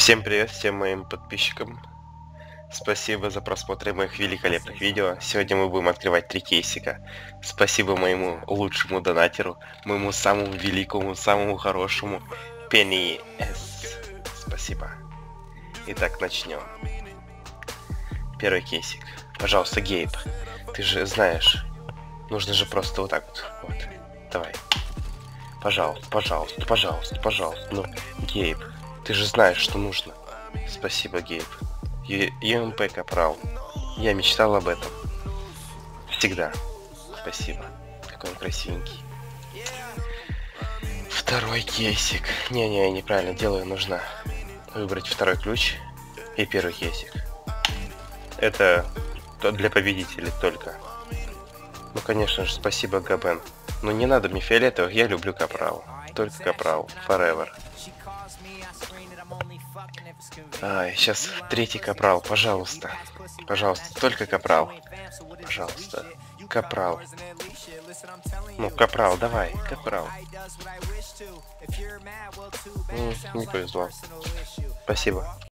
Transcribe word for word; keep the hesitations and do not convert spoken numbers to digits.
Всем привет, всем моим подписчикам. Спасибо за просмотр моих великолепных видео. Сегодня мы будем открывать три кейсика. Спасибо моему лучшему донатеру, моему самому великому, самому хорошему Penny S. Спасибо. Итак, начнем. Первый кейсик. Пожалуйста, Гейб. Ты же знаешь, нужно же просто вот так вот. Вот. Давай. Пожалуйста, пожалуйста, пожалуйста, пожалуйста. Ну, Гейб. Ты же знаешь, что нужно. Спасибо, Гейб. ЮМП Капрал. Я мечтал об этом. Всегда. Спасибо. Какой он красивенький. Второй кейсик. Не-не, я неправильно делаю. Нужно выбрать второй ключ и первый кейсик. Это для победителей только. Ну, конечно же, спасибо, Габен. Но не надо мне фиолетовых, я люблю Капрал. Только Капрал. Forever. Ай, сейчас третий Капрал, пожалуйста. Пожалуйста, только Капрал. Пожалуйста. Капрал. Ну, Капрал, давай, Капрал. М, не повезло. Спасибо.